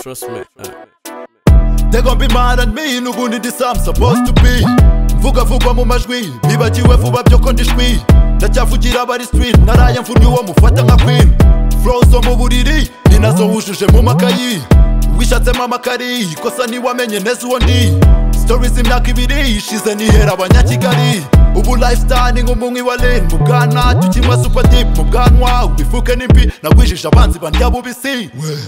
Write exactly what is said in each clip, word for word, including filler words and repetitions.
Trust me. They gon' be mad at me, nubundi this I'm supposed to be. Mvuga vugwa mu majwi, bibagiwe vuba byo ko ndishwi. Ndacyavugira abari street, naraye mvunye uwo mufata nka queen. Flow zo mu buriri, ni nazo wujuje mu makayi. Wishatsemo amakari, kosa niwamenye neza uwo ndi. Stories imyaka ibiri ishize nihera abanyakigali. Ubu lifestyle ni nk'umunywi wa lean. Mu bwana tukinywa super deep, mu bwanwa ubifuke n'impi. Nagwijije abanzi bandya bubisi.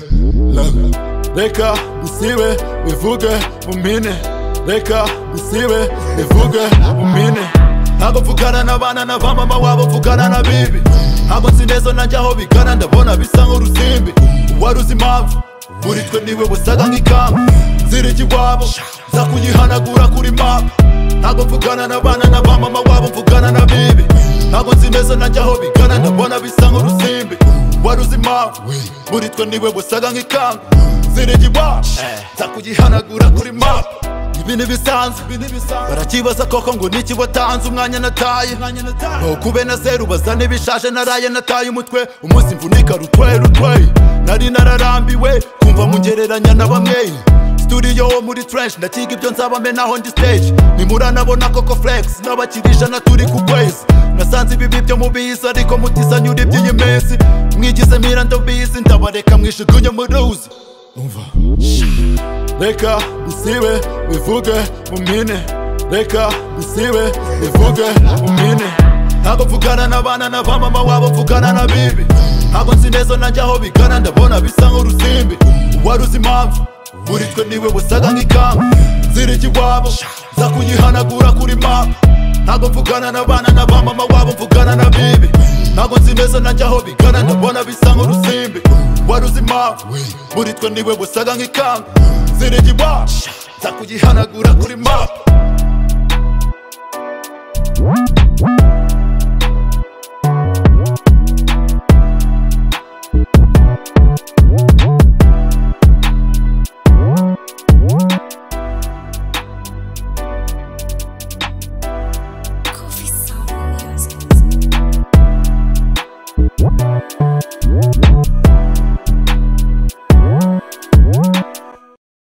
Reka gusibe bivuge mumpine, reka gusibe bivuge mumpine. Ntago mvugana n'abana na ba mama wabo, mvugana na bibi. Ntago nzi neza nanjye aho bigana, ndabona bisa nk'urusimbi. Wari uzi impamvu muri twe niwe wasaga nk'ikamba. Nzirigi wabo nza kuyihanagura kuri map. Ntago mvugana n'abana na ba mama wabo, mvugana na bibi. Ntago nzi neza nanjye aho bigana, ndabona bisa nk'urusimbi. Wari uzi impamvu muri twe niwe wasaga nk'ikamba. Nzirigi wabo nza kuyihanagura kuri map. Ibi ntibisanzwe barakibaza koko ngo niki watanze umwanya nataye. Ntukube na zeru bazane bishaje, naraye nataye umutwe. Umunsi mvunika rutwe rutwe, nari nararambiwe kumva mungereranya na bamwe. Studio wo muri trench, ndakiga ibyo nzaba menaho ndi stage. Nimuranabona koko flex n'abakirisha na turi ku kwezi. Nasanze ibi byo mubizi ariko mutisanya uri by'iyi minsi. Mwigize mira ndabizi, ndabareka mwishugunye mu ruzi. Umva reka gusibe bivuge mumpine, reka gusibe bivuge mumpine. Ntago mvugana n'abana na ba mama wabo, mvugana na bibi. Ntago nzi neza nanjye aho bigana, ndabona bisa nk'urusimbi. Wari uzi impamvu muri twe niwe wasaga nk'ikamba. Nzirigi wabo nza kuyihanagura kuri map. Ntago mvugana n'abana na ba mama wabo, mvugana na bibi. Ntago nzi neza nanjye aho bigana, ndabona bisa nk'urusimbi. Wari uzi impamvu muri twe niwe wasaga nk'ikamba. Nzirigi wabo nza kuyihanagura kuri map.